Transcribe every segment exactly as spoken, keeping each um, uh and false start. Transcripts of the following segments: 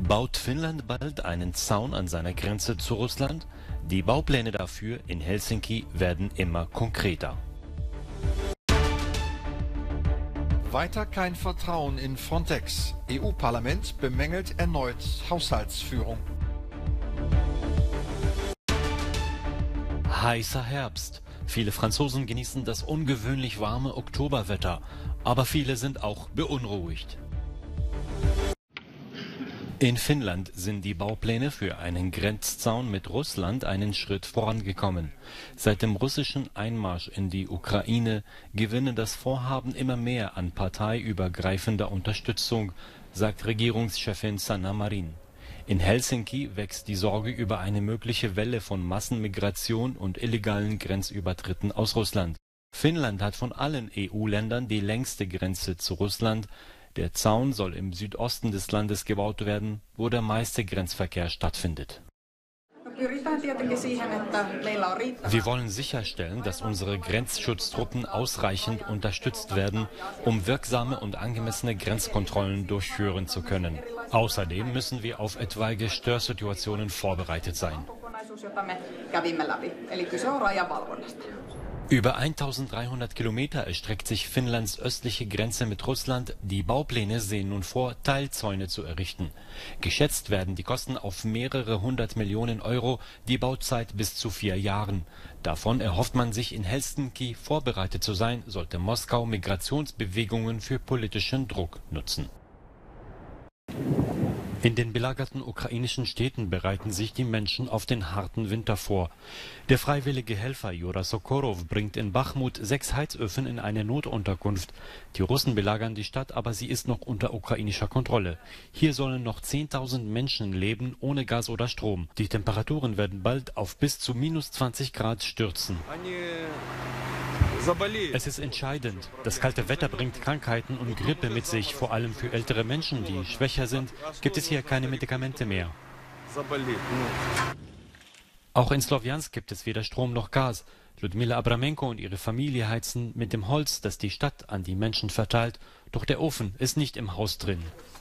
Baut Finnland bald einen Zaun an seiner Grenze zu Russland? Die Baupläne dafür in Helsinki werden immer konkreter. Weiter kein Vertrauen in Frontex. E U-Parlament bemängelt erneut Haushaltsführung. Heißer Herbst. Viele Franzosen genießen das ungewöhnlich warme Oktoberwetter, aber viele sind auch beunruhigt. In Finnland sind die Baupläne für einen Grenzzaun mit Russland einen Schritt vorangekommen. Seit dem russischen Einmarsch in die Ukraine gewinnen das Vorhaben immer mehr an parteiübergreifender Unterstützung, sagt Regierungschefin Sanna Marin. In Helsinki wächst die Sorge über eine mögliche Welle von Massenmigration und illegalen Grenzübertritten aus Russland. Finnland hat von allen E U-Ländern die längste Grenze zu Russland. Der Zaun soll im Südosten des Landes gebaut werden, wo der meiste Grenzverkehr stattfindet. Wir wollen sicherstellen, dass unsere Grenzschutztruppen ausreichend unterstützt werden, um wirksame und angemessene Grenzkontrollen durchführen zu können. Außerdem müssen wir auf etwaige Störsituationen vorbereitet sein. Über eintausenddreihundert Kilometer erstreckt sich Finnlands östliche Grenze mit Russland. Die Baupläne sehen nun vor, Teilzäune zu errichten. Geschätzt werden die Kosten auf mehrere hundert Millionen Euro, die Bauzeit bis zu vier Jahren. Davon erhofft man sich in Helsinki vorbereitet zu sein, sollte Moskau Migrationsbewegungen für politischen Druck nutzen. In den belagerten ukrainischen Städten bereiten sich die Menschen auf den harten Winter vor. Der freiwillige Helfer Jura Sokorov bringt in Bachmut sechs Heizöfen in eine Notunterkunft. Die Russen belagern die Stadt, aber sie ist noch unter ukrainischer Kontrolle. Hier sollen noch zehntausend Menschen leben ohne Gas oder Strom. Die Temperaturen werden bald auf bis zu minus zwanzig Grad stürzen. Es ist entscheidend. Das kalte Wetter bringt Krankheiten und Grippe mit sich. Vor allem für ältere Menschen, die schwächer sind, gibt es hier keine Medikamente mehr. Auch in Slowjansk gibt es weder Strom noch Gas. Ludmila Abramenko und ihre Familie heizen mit dem Holz, das die Stadt an die Menschen verteilt. Doch der Ofen ist nicht im Haus drin.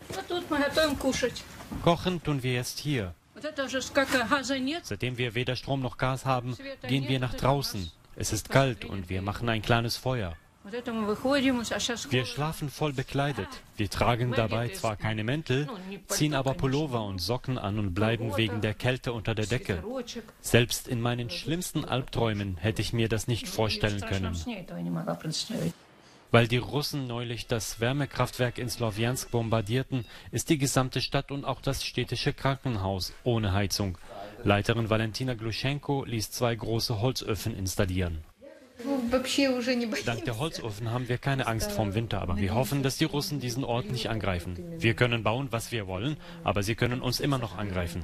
Kochen tun wir jetzt hier. Seitdem wir weder Strom noch Gas haben, gehen wir nach draußen. Es ist kalt und wir machen ein kleines Feuer. Wir schlafen voll bekleidet. Wir tragen dabei zwar keine Mäntel, ziehen aber Pullover und Socken an und bleiben wegen der Kälte unter der Decke. Selbst in meinen schlimmsten Albträumen hätte ich mir das nicht vorstellen können. Weil die Russen neulich das Wärmekraftwerk in Slowjansk bombardierten, ist die gesamte Stadt und auch das städtische Krankenhaus ohne Heizung. Leiterin Valentina Gluschenko ließ zwei große Holzöfen installieren. Dank der Holzöfen haben wir keine Angst vorm Winter, aber wir hoffen, dass die Russen diesen Ort nicht angreifen. Wir können bauen, was wir wollen, aber sie können uns immer noch angreifen.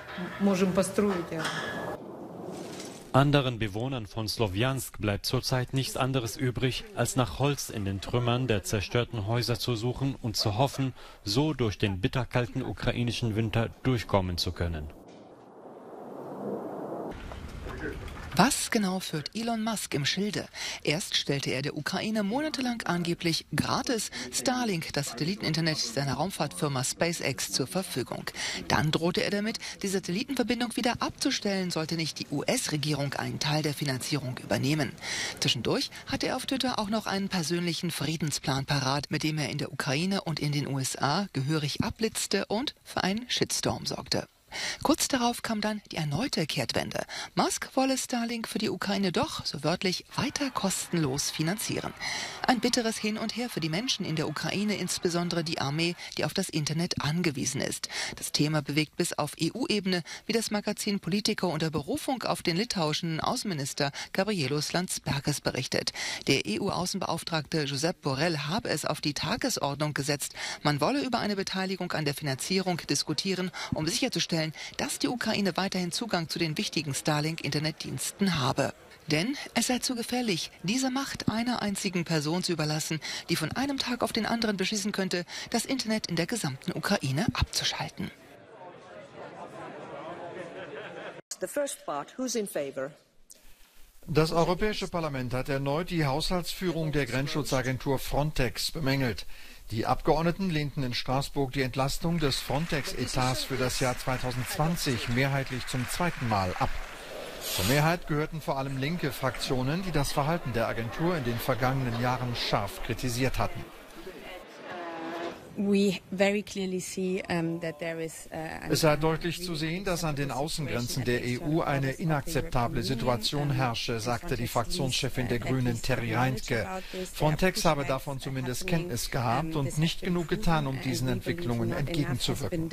Anderen Bewohnern von Slowjansk bleibt zurzeit nichts anderes übrig, als nach Holz in den Trümmern der zerstörten Häuser zu suchen und zu hoffen, so durch den bitterkalten ukrainischen Winter durchkommen zu können. Was genau führt Elon Musk im Schilde? Erst stellte er der Ukraine monatelang angeblich gratis Starlink, das Satelliteninternet seiner Raumfahrtfirma SpaceX, zur Verfügung. Dann drohte er damit, die Satellitenverbindung wieder abzustellen, sollte nicht die U S-Regierung einen Teil der Finanzierung übernehmen. Zwischendurch hatte er auf Twitter auch noch einen persönlichen Friedensplan parat, mit dem er in der Ukraine und in den U S A gehörig abblitzte und für einen Shitstorm sorgte. Kurz darauf kam dann die erneute Kehrtwende. Musk wolle Starlink für die Ukraine doch, so wörtlich, weiter kostenlos finanzieren. Ein bitteres Hin und Her für die Menschen in der Ukraine, insbesondere die Armee, die auf das Internet angewiesen ist. Das Thema bewegt bis auf E U-Ebene, wie das Magazin Politico unter Berufung auf den litauischen Außenminister Gabrielos Landsbergis berichtet. Der E U-Außenbeauftragte Josep Borrell habe es auf die Tagesordnung gesetzt. Man wolle über eine Beteiligung an der Finanzierung diskutieren, um sicherzustellen, dass die Ukraine weiterhin Zugang zu den wichtigen Starlink-Internetdiensten habe. Denn es sei zu gefährlich, diese Macht einer einzigen Person zu überlassen, die von einem Tag auf den anderen beschließen könnte, das Internet in der gesamten Ukraine abzuschalten. The first part, who's in favor? Das Europäische Parlament hat erneut die Haushaltsführung der Grenzschutzagentur Frontex bemängelt. Die Abgeordneten lehnten in Straßburg die Entlastung des Frontex-Etats für das Jahr zweitausendzwanzig mehrheitlich zum zweiten Mal ab. Zur Mehrheit gehörten vor allem linke Fraktionen, die das Verhalten der Agentur in den vergangenen Jahren scharf kritisiert hatten. Es sei deutlich zu sehen, dass an den Außengrenzen der E U eine inakzeptable Situation herrsche, sagte die Fraktionschefin der Grünen Terry Reintke. Frontex habe davon zumindest Kenntnis gehabt und nicht genug getan, um diesen Entwicklungen entgegenzuwirken.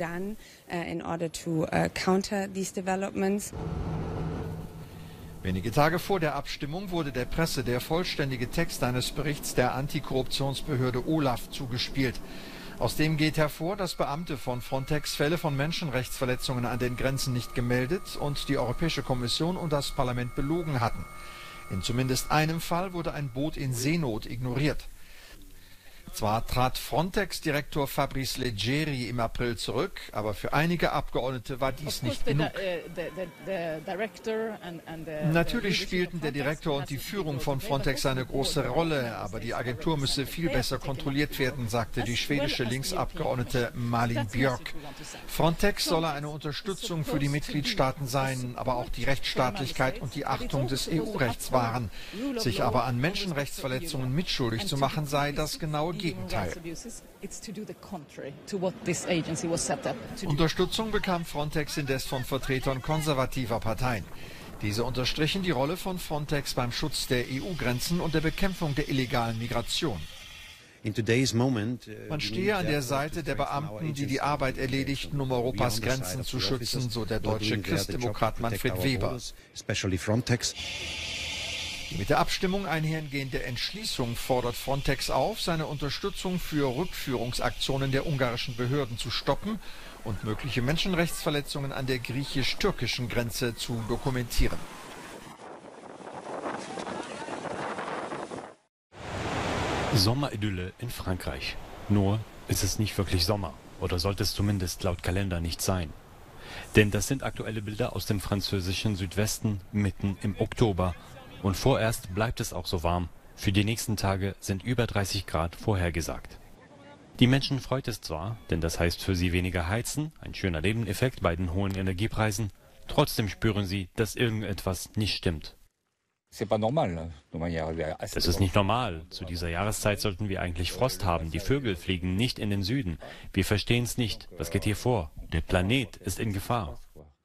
Wenige Tage vor der Abstimmung wurde der Presse der vollständige Text eines Berichts der Antikorruptionsbehörde OLAF zugespielt. Aus dem geht hervor, dass Beamte von Frontex Fälle von Menschenrechtsverletzungen an den Grenzen nicht gemeldet und die Europäische Kommission und das Parlament belogen hatten. In zumindest einem Fall wurde ein Boot in Seenot ignoriert. Zwar trat Frontex-Direktor Fabrice Leggeri im April zurück, aber für einige Abgeordnete war dies nicht genug. Natürlich spielten der Direktor und die Führung von Frontex eine große Rolle, aber die Agentur müsse viel besser kontrolliert werden, sagte die schwedische Linksabgeordnete Malin Björk. Frontex solle eine Unterstützung für die Mitgliedstaaten sein, aber auch die Rechtsstaatlichkeit und die Achtung des E U-Rechts wahren. Sich aber an Menschenrechtsverletzungen mitschuldig zu machen, sei das genaue Gegenteil. Unterstützung bekam Frontex indes von Vertretern konservativer Parteien. Diese unterstrichen die Rolle von Frontex beim Schutz der E U-Grenzen und der Bekämpfung der illegalen Migration. Man stehe an der Seite der Beamten, die die Arbeit erledigten, um Europas Grenzen zu schützen, so der deutsche Christdemokrat Manfred Weber. Die mit der Abstimmung einhergehende Entschließung fordert Frontex auf, seine Unterstützung für Rückführungsaktionen der ungarischen Behörden zu stoppen und mögliche Menschenrechtsverletzungen an der griechisch-türkischen Grenze zu dokumentieren. Sommeridylle in Frankreich. Nur ist es nicht wirklich Sommer, oder sollte es zumindest laut Kalender nicht sein. Denn das sind aktuelle Bilder aus dem französischen Südwesten mitten im Oktober. Und vorerst bleibt es auch so warm. Für die nächsten Tage sind über dreißig Grad vorhergesagt. Die Menschen freut es zwar, denn das heißt für sie weniger heizen, ein schöner Nebeneffekt bei den hohen Energiepreisen. Trotzdem spüren sie, dass irgendetwas nicht stimmt. Das ist nicht normal. Zu dieser Jahreszeit sollten wir eigentlich Frost haben. Die Vögel fliegen nicht in den Süden. Wir verstehen es nicht. Was geht hier vor? Der Planet ist in Gefahr.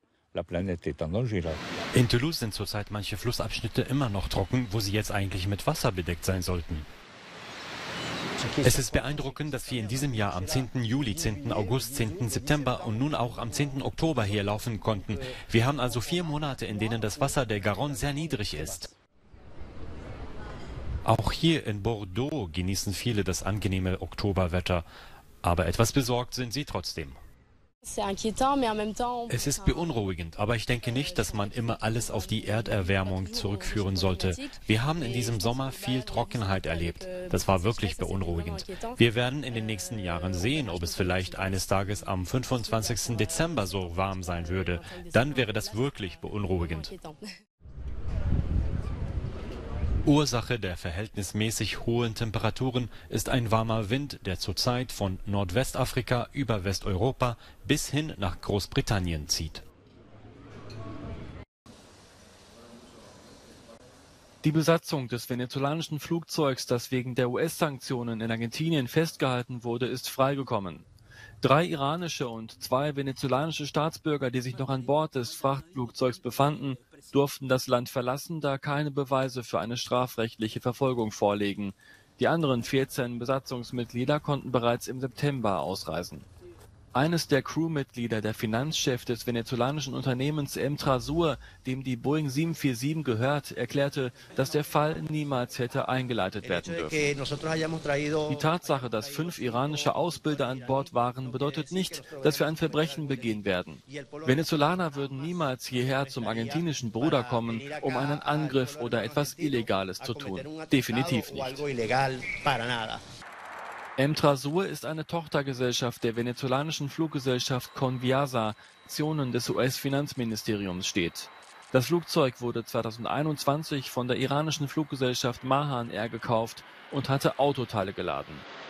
In Toulouse sind zurzeit manche Flussabschnitte immer noch trocken, wo sie jetzt eigentlich mit Wasser bedeckt sein sollten. Es ist beeindruckend, dass wir in diesem Jahr am zehnten Juli, zehnten August, zehnten September und nun auch am zehnten Oktober hier laufen konnten. Wir haben also vier Monate, in denen das Wasser der Garonne sehr niedrig ist. Auch hier in Bordeaux genießen viele das angenehme Oktoberwetter, aber etwas besorgt sind sie trotzdem. Es ist beunruhigend, aber ich denke nicht, dass man immer alles auf die Erderwärmung zurückführen sollte. Wir haben in diesem Sommer viel Trockenheit erlebt. Das war wirklich beunruhigend. Wir werden in den nächsten Jahren sehen, ob es vielleicht eines Tages am fünfundzwanzigsten Dezember so warm sein würde. Dann wäre das wirklich beunruhigend. Ursache der verhältnismäßig hohen Temperaturen ist ein warmer Wind, der zurzeit von Nordwestafrika über Westeuropa bis hin nach Großbritannien zieht. Die Besatzung des venezolanischen Flugzeugs, das wegen der U S-Sanktionen in Argentinien festgehalten wurde, ist freigekommen. Drei iranische und zwei venezolanische Staatsbürger, die sich noch an Bord des Frachtflugzeugs befanden, durften das Land verlassen, da keine Beweise für eine strafrechtliche Verfolgung vorliegen. Die anderen vierzehn Besatzungsmitglieder konnten bereits im September ausreisen. Eines der Crewmitglieder, der Finanzchef des venezolanischen Unternehmens Emtrasur, dem die Boeing sieben vier sieben gehört, erklärte, dass der Fall niemals hätte eingeleitet werden dürfen. Die Tatsache, dass fünf iranische Ausbilder an Bord waren, bedeutet nicht, dass wir ein Verbrechen begehen werden. Venezolaner würden niemals hierher zum argentinischen Bruder kommen, um einen Angriff oder etwas Illegales zu tun. Definitiv nicht. Emtrasur ist eine Tochtergesellschaft der venezolanischen Fluggesellschaft Conviasa, Aktionen des U S-Finanzministeriums steht. Das Flugzeug wurde zweitausendeinundzwanzig von der iranischen Fluggesellschaft Mahan Air gekauft und hatte Autoteile geladen.